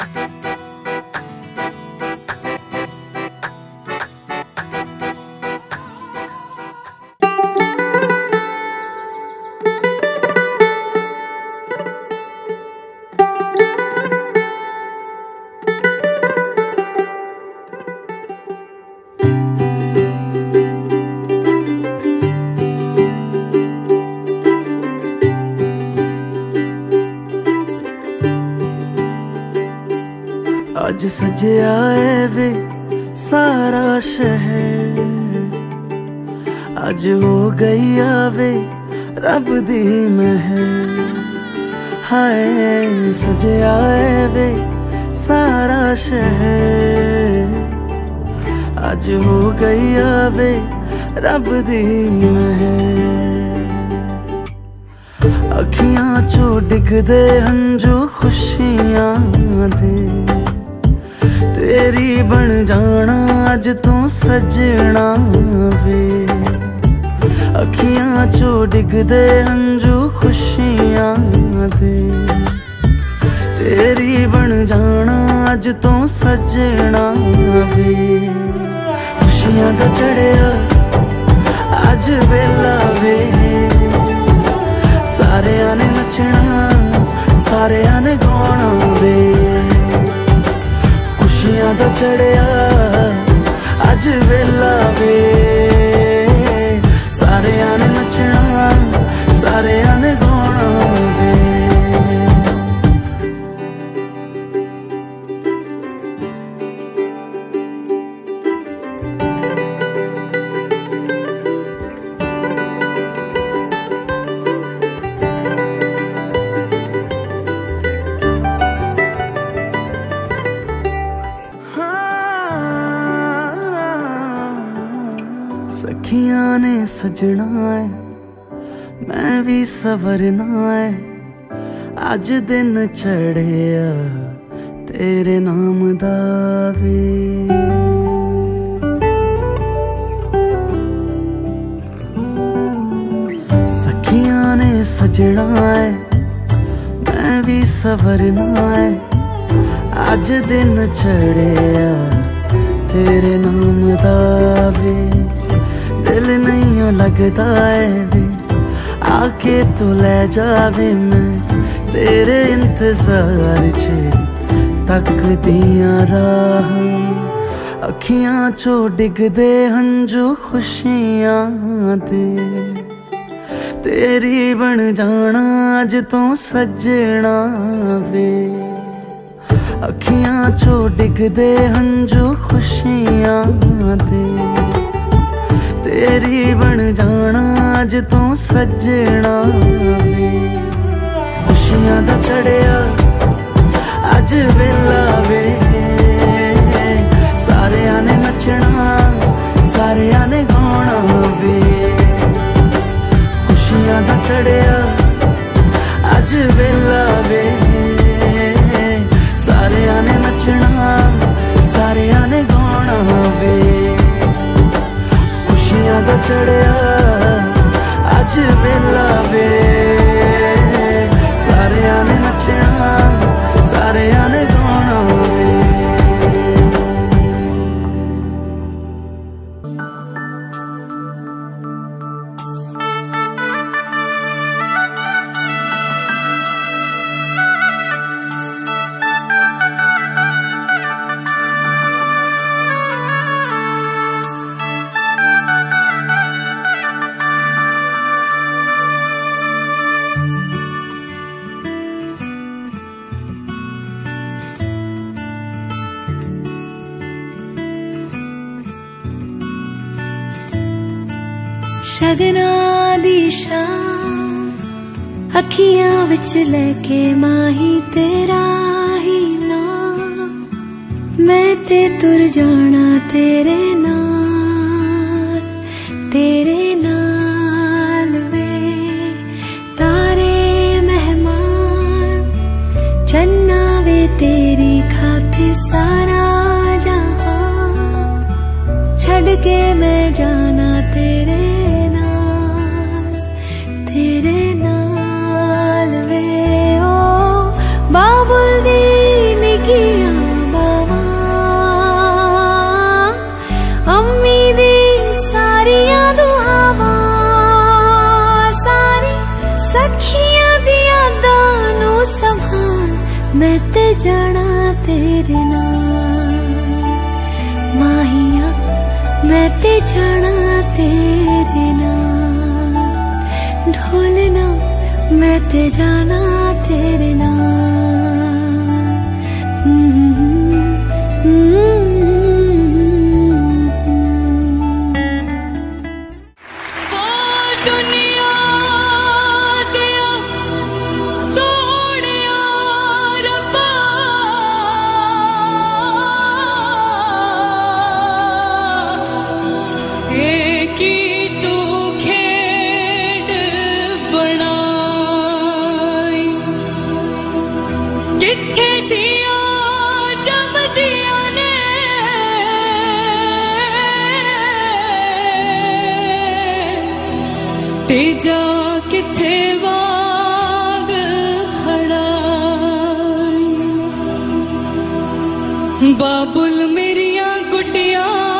आज सजया है वे सारा शहर, आज हो गई आवे रब दी महर। हाय सजया है वे सारा शहर, आज हो गई आवे रब दी महर। अखियां चो डिगदे हंजू खुशियां दे, तेरी बन जाना अज तू सजना वे। अखियां चो डिगदे हंजू खुशियां दे, तेरी बन जाना अज तू सजना वे। खुशियां दा चढ़िया अज वेला वे, सारेयां ने नचना सारेयां ने गाना वे। खुशियां दा चढ़िया अज वेला वे, सारेयां ने नचना सारेयां ने गाना वे। सखियां ने सजना है मैं भी सवरना है, अज दिन चढ़िया तेरे नाम दा वे। सखियां ने सजना है मैं भी सवरना है, अज दिन चढ़िया तेरे नाम दा वे। दिल नहीं लगता है वे आके तू ले जावे, मैं तेरे इंतजार च तकदियां राह। अखियां चो डिगदे हंजू खुशियां दे, तेरी बन जाना अज तू सजना वे। अखियां चो डिगदे हंजू खुशियां दे, तेरी बन जाना अज तू सजना वे। खुशियां दा चढ़िया अज वेला वे, सारेयां ने नचना सारेयां ने गाना वे। खुशियां दा चढ़िया अज वेला वे, सारेयां ने नचना सारेयां ने गाना वे। खुशियां दा चढ़िया अज वेला वे, सारेयां ने नचना सारेयां ने गाना वे। शगना दी शाम अखियां विच लेके माही तेरा ही नाम, मैं ते तुर जाना तेरे नाल वे। तारे मेहमान चन्ना वे तेरी खातिर सारा जहां, छड़ के मैं जाना तेरे नाल वे। ओ बाबुल दी निकी ते जाना तेरे नाल माहिया, मैं ते जाना तेरे नाल ढोलना, मैं ते जाना तेरे नाल। तेजा किथे वाग खड़ा बाबुल मेरिया गुटिया